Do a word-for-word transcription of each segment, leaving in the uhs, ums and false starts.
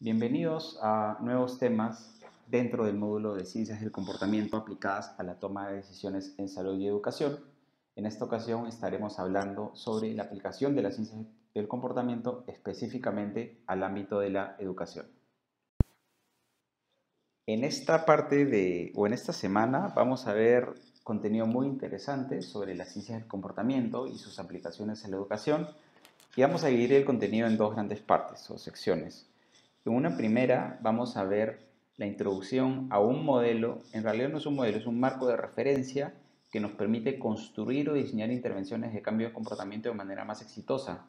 Bienvenidos a nuevos temas dentro del módulo de Ciencias del Comportamiento aplicadas a la toma de decisiones en salud y educación. En esta ocasión estaremos hablando sobre la aplicación de las ciencias del comportamiento específicamente al ámbito de la educación. En esta parte de, o en esta semana vamos a ver contenido muy interesante sobre las ciencias del comportamiento y sus aplicaciones en la educación. Y vamos a dividir el contenido en dos grandes partes o secciones. En una primera vamos a ver la introducción a un modelo, en realidad no es un modelo, es un marco de referencia que nos permite construir o diseñar intervenciones de cambio de comportamiento de manera más exitosa.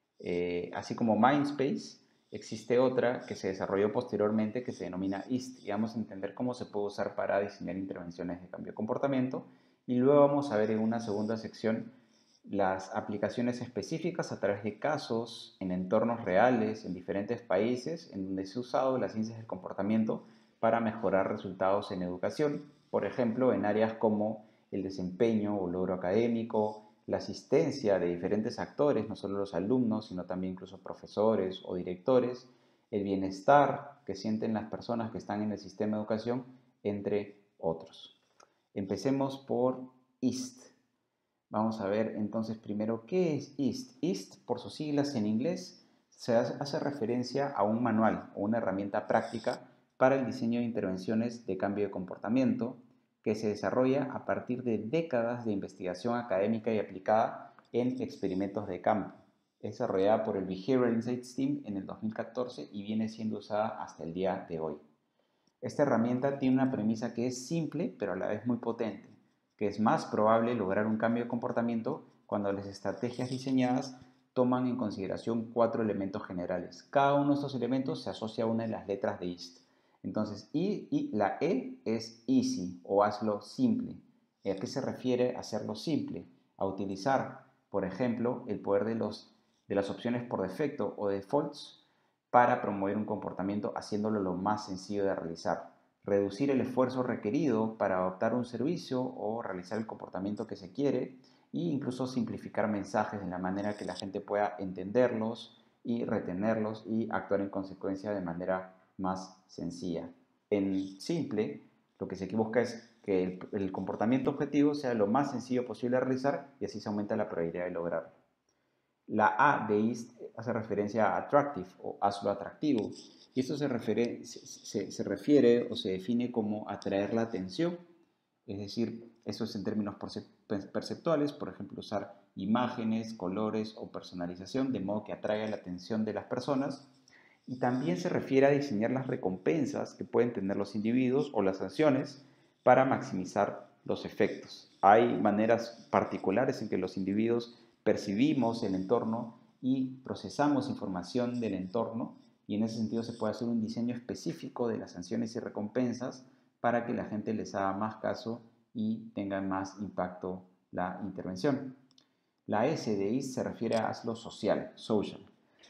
Eh, así como Mindspace, existe otra que se desarrolló posteriormente que se denomina I S T y vamos a entender cómo se puede usar para diseñar intervenciones de cambio de comportamiento y luego vamos a ver en una segunda sección las aplicaciones específicas a través de casos en entornos reales en diferentes países en donde se ha usado las ciencias del comportamiento para mejorar resultados en educación, por ejemplo, en áreas como el desempeño o logro académico, la asistencia de diferentes actores, no solo los alumnos, sino también incluso profesores o directores, el bienestar que sienten las personas que están en el sistema de educación, entre otros. Empecemos por I S T. Vamos a ver entonces primero qué es I S T. I S T, por sus siglas en inglés, se hace referencia a un manual o una herramienta práctica para el diseño de intervenciones de cambio de comportamiento que se desarrolla a partir de décadas de investigación académica y aplicada en experimentos de campo. Es desarrollada por el Behavioral Insights Team en el dos mil catorce y viene siendo usada hasta el día de hoy. Esta herramienta tiene una premisa que es simple, pero a la vez muy potente, que es más probable lograr un cambio de comportamiento cuando las estrategias diseñadas toman en consideración cuatro elementos generales. Cada uno de estos elementos se asocia a una de las letras de I S T. Entonces, I, I, la E es easy o hazlo simple. ¿A qué se refiere hacerlo simple? A utilizar, por ejemplo, el poder de, los, de las opciones por defecto o defaults para promover un comportamiento haciéndolo lo más sencillo de realizar. Reducir el esfuerzo requerido para adoptar un servicio o realizar el comportamiento que se quiere e incluso simplificar mensajes de la manera que la gente pueda entenderlos y retenerlos y actuar en consecuencia de manera más sencilla. En simple, lo que se busca es que el, el comportamiento objetivo sea lo más sencillo posible de realizar y así se aumenta la probabilidad de lograrlo. La A de I S T hace referencia a attractive o hazlo atractivo. Y esto se refiere, se, se refiere o se define como atraer la atención. Es decir, eso es en términos perceptuales, por ejemplo, usar imágenes, colores o personalización de modo que atraiga la atención de las personas. Y también se refiere a diseñar las recompensas que pueden tener los individuos o las sanciones para maximizar los efectos. Hay maneras particulares en que los individuos percibimos el entorno y procesamos información del entorno y en ese sentido se puede hacer un diseño específico de las sanciones y recompensas para que la gente les haga más caso y tenga más impacto la intervención. La S de I S se refiere a hazlo social, social.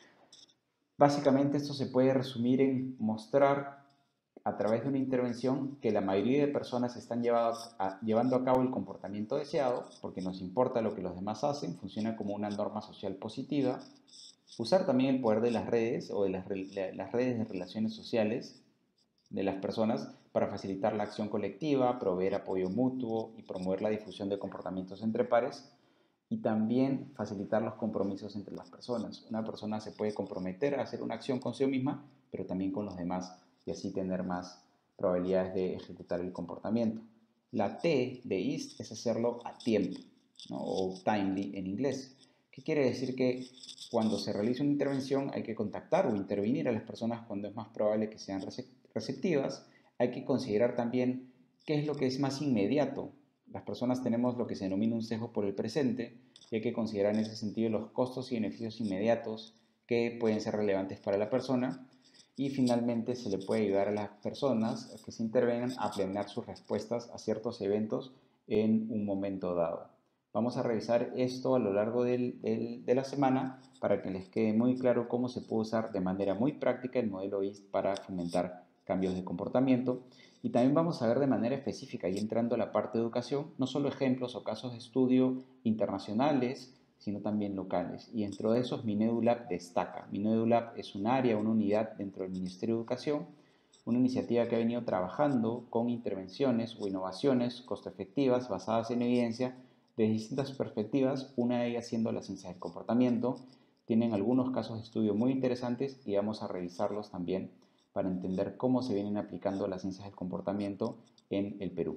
Básicamente esto se puede resumir en mostrar a través de una intervención que la mayoría de personas están a, llevando a cabo el comportamiento deseado porque nos importa lo que los demás hacen, funciona como una norma social positiva. Usar también el poder de las redes o de las, las redes de relaciones sociales de las personas para facilitar la acción colectiva, proveer apoyo mutuo y promover la difusión de comportamientos entre pares y también facilitar los compromisos entre las personas. Una persona se puede comprometer a hacer una acción consigo misma, pero también con los demás y así tener más probabilidades de ejecutar el comportamiento. La T de I S T es hacerlo a tiempo, ¿no? O timely en inglés. ¿Qué quiere decir? Que cuando se realiza una intervención hay que contactar o intervenir a las personas cuando es más probable que sean receptivas. Hay que considerar también qué es lo que es más inmediato. Las personas tenemos lo que se denomina un sesgo por el presente y hay que considerar en ese sentido los costos y beneficios inmediatos que pueden ser relevantes para la persona y finalmente se le puede ayudar a las personas que se intervengan a planear sus respuestas a ciertos eventos en un momento dado. Vamos a revisar esto a lo largo del, del, de la semana para que les quede muy claro cómo se puede usar de manera muy práctica el modelo I S T para fomentar cambios de comportamiento. Y también vamos a ver de manera específica, y entrando a la parte de educación, no solo ejemplos o casos de estudio internacionales, sino también locales. Y dentro de esos, Minedulab destaca. Minedulab es un área, una unidad dentro del Ministerio de Educación, una iniciativa que ha venido trabajando con intervenciones o innovaciones costo efectivas basadas en evidencia de distintas perspectivas, una de ellas siendo la ciencia del comportamiento. Tienen algunos casos de estudio muy interesantes y vamos a revisarlos también para entender cómo se vienen aplicando las ciencias del comportamiento en el Perú.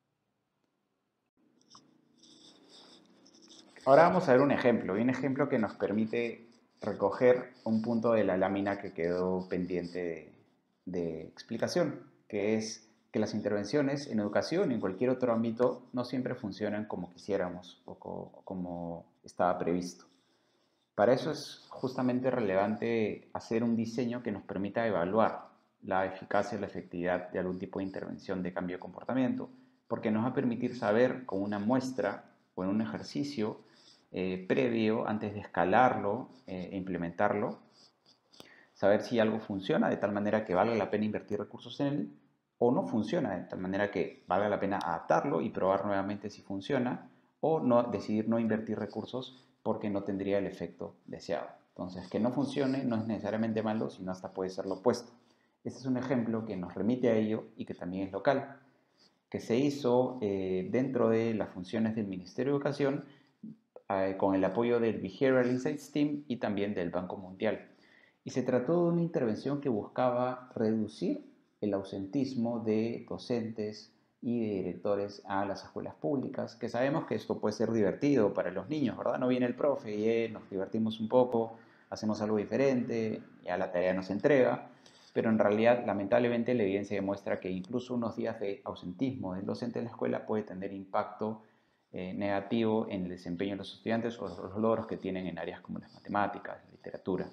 Ahora vamos a ver un ejemplo, y un ejemplo que nos permite recoger un punto de la lámina que quedó pendiente de, de explicación, que es que las intervenciones en educación y en cualquier otro ámbito no siempre funcionan como quisiéramos o co como estaba previsto. Para eso es justamente relevante hacer un diseño que nos permita evaluar la eficacia y la efectividad de algún tipo de intervención de cambio de comportamiento, porque nos va a permitir saber con una muestra o en un ejercicio eh, previo, antes de escalarlo eh, e implementarlo, saber si algo funciona de tal manera que valga la pena invertir recursos en él o no funciona de tal manera que valga la pena adaptarlo y probar nuevamente si funciona o no, decidir no invertir recursos porque no tendría el efecto deseado. Entonces, que no funcione no es necesariamente malo, sino hasta puede ser lo opuesto. Este es un ejemplo que nos remite a ello y que también es local, que se hizo eh, dentro de las funciones del Ministerio de Educación eh, con el apoyo del Behavioral Insights Team y también del Banco Mundial. Y se trató de una intervención que buscaba reducir el ausentismo de docentes y de directores a las escuelas públicas, que sabemos que esto puede ser divertido para los niños, ¿verdad? No viene el profe y eh, nos divertimos un poco, hacemos algo diferente, ya la tarea nos entrega, pero en realidad, lamentablemente, la evidencia demuestra que incluso unos días de ausentismo del docente en la escuela puede tener impacto eh, negativo en el desempeño de los estudiantes o los logros que tienen en áreas como las matemáticas, la literatura.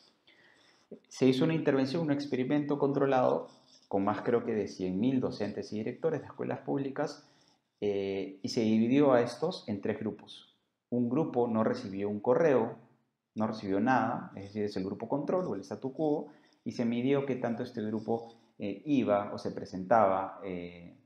Se hizo una intervención, un experimento controlado con más creo que de cien mil docentes y directores de escuelas públicas eh, y se dividió a estos en tres grupos. Un grupo no recibió un correo, no recibió nada, es decir, es el grupo control o el statu quo, y se midió qué tanto este grupo eh, iba o se presentaba, eh,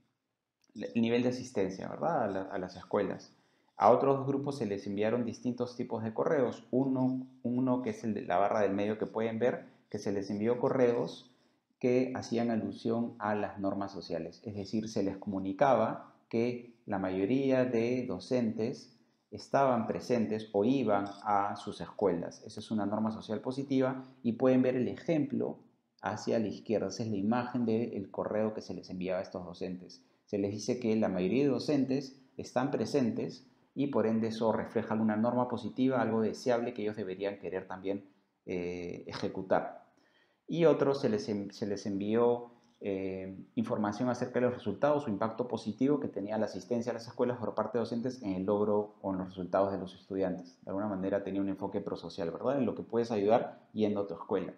el nivel de asistencia, ¿verdad? A, la, a las escuelas. A otros grupos se les enviaron distintos tipos de correos. Uno, uno que es el de la barra del medio que pueden ver, que se les envió correos que hacían alusión a las normas sociales. Es decir, se les comunicaba que la mayoría de docentes estaban presentes o iban a sus escuelas. Esa es una norma social positiva y pueden ver el ejemplo hacia la izquierda. Esa es la imagen del correo que se les enviaba a estos docentes. Se les dice que la mayoría de docentes están presentes y por ende eso refleja una norma positiva, algo deseable que ellos deberían querer también eh, ejecutar. Y otros se les, se les envió eh, información acerca de los resultados o impacto positivo que tenía la asistencia a las escuelas por parte de docentes en el logro o en los resultados de los estudiantes. De alguna manera tenía un enfoque prosocial, ¿verdad? En lo que puedes ayudar yendo a tu escuela.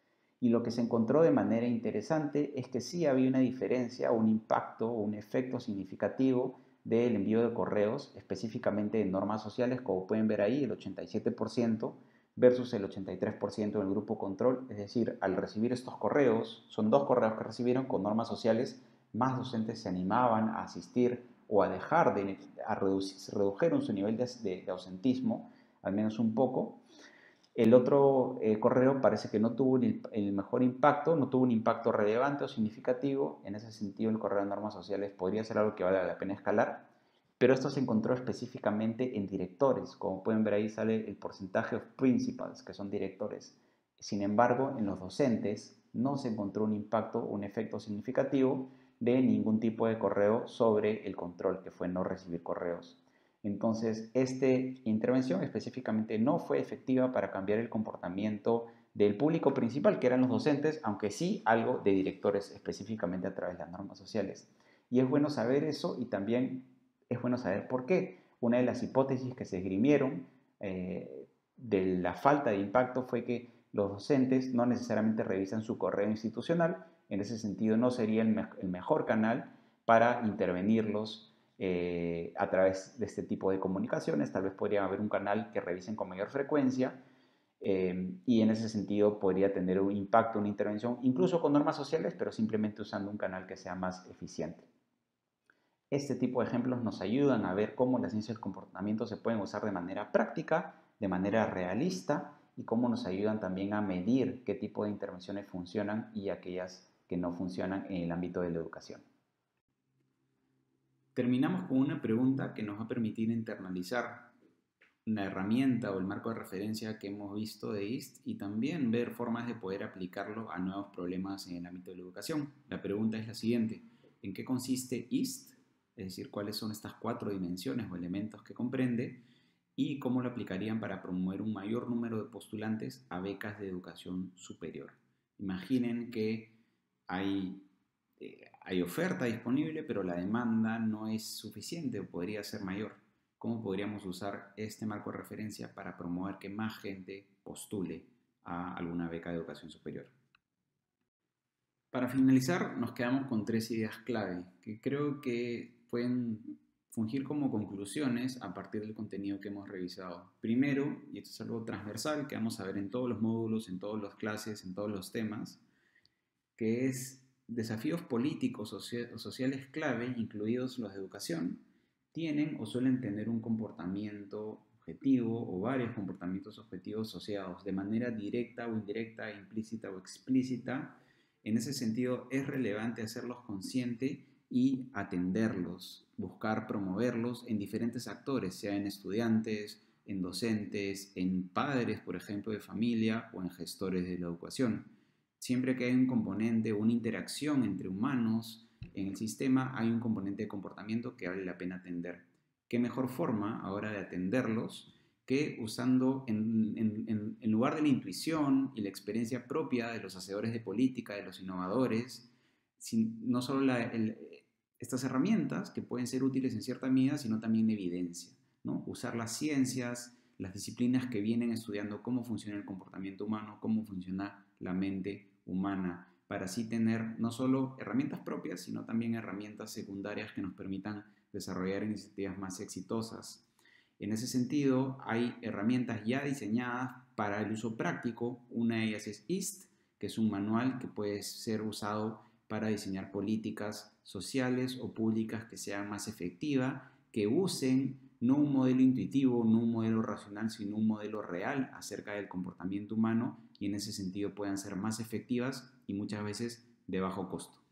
Y lo que se encontró de manera interesante es que sí había una diferencia, un impacto o un efecto significativo del envío de correos, específicamente en normas sociales, como pueden ver ahí, el ochenta y siete por ciento versus el ochenta y tres por ciento del grupo control. Es decir, al recibir estos correos, son dos correos que recibieron con normas sociales, más docentes se animaban a asistir o a dejar de, a reducir, se redujeron su nivel de, de, de ausentismo, al menos un poco. El otro eh, correo parece que no tuvo el, el mejor impacto, no tuvo un impacto relevante o significativo. En ese sentido, el correo de normas sociales podría ser algo que vale la pena escalar, pero esto se encontró específicamente en directores. Como pueden ver ahí sale el porcentaje of principals, que son directores. Sin embargo, en los docentes no se encontró un impacto, un efecto significativo de ningún tipo de correo sobre el control, que fue no recibir correos. Entonces, esta intervención específicamente no fue efectiva para cambiar el comportamiento del público principal, que eran los docentes, aunque sí algo de directores específicamente a través de las normas sociales. Y es bueno saber eso y también es bueno saber por qué. Una de las hipótesis que se esgrimieron eh, de la falta de impacto fue que los docentes no necesariamente revisan su correo institucional, en ese sentido no sería el, me el mejor canal para intervenirlos Eh, a través de este tipo de comunicaciones. Tal vez podría haber un canal que revisen con mayor frecuencia eh, y en ese sentido podría tener un impacto, una intervención, incluso con normas sociales, pero simplemente usando un canal que sea más eficiente. Este tipo de ejemplos nos ayudan a ver cómo las ciencias del comportamiento se pueden usar de manera práctica de manera realista y cómo nos ayudan también a medir qué tipo de intervenciones funcionan y aquellas que no funcionan en el ámbito de la educación. Terminamos con una pregunta que nos va a permitir internalizar una herramienta o el marco de referencia que hemos visto de I S T y también ver formas de poder aplicarlo a nuevos problemas en el ámbito de la educación. La pregunta es la siguiente: ¿en qué consiste I S T? Es decir, ¿cuáles son estas cuatro dimensiones o elementos que comprende y cómo lo aplicarían para promover un mayor número de postulantes a becas de educación superior? Imaginen que hay, eh, hay oferta disponible, pero la demanda no es suficiente o podría ser mayor. ¿Cómo podríamos usar este marco de referencia para promover que más gente postule a alguna beca de educación superior? Para finalizar, nos quedamos con tres ideas clave que creo que pueden fungir como conclusiones a partir del contenido que hemos revisado. Primero, y esto es algo transversal que vamos a ver en todos los módulos, en todas las clases, en todos los temas, que es desafíos políticos o sociales clave, incluidos los de educación, tienen o suelen tener un comportamiento objetivo o varios comportamientos objetivos asociados de manera directa o indirecta, implícita o explícita. En ese sentido, es relevante hacerlos consciente y atenderlos, buscar promoverlos en diferentes actores, sea en estudiantes, en docentes, en padres, por ejemplo, de familia o en gestores de la educación. Siempre que hay un componente, una interacción entre humanos en el sistema, hay un componente de comportamiento que vale la pena atender. ¿Qué mejor forma ahora de atenderlos que usando en, en, en lugar de la intuición y la experiencia propia de los hacedores de política, de los innovadores, sin, no solo la, el, estas herramientas que pueden ser útiles en cierta medida, sino también evidencia, ¿no? Usar las ciencias, las disciplinas que vienen estudiando cómo funciona el comportamiento humano, cómo funciona la mente humana, para así tener no solo herramientas propias, sino también herramientas secundarias que nos permitan desarrollar iniciativas más exitosas. En ese sentido, hay herramientas ya diseñadas para el uso práctico. Una de ellas es I S T, que es un manual que puede ser usado para diseñar políticas sociales o públicas que sean más efectivas, que usen no un modelo intuitivo, no un modelo racional, sino un modelo real acerca del comportamiento humano y en ese sentido puedan ser más efectivas y muchas veces de bajo costo.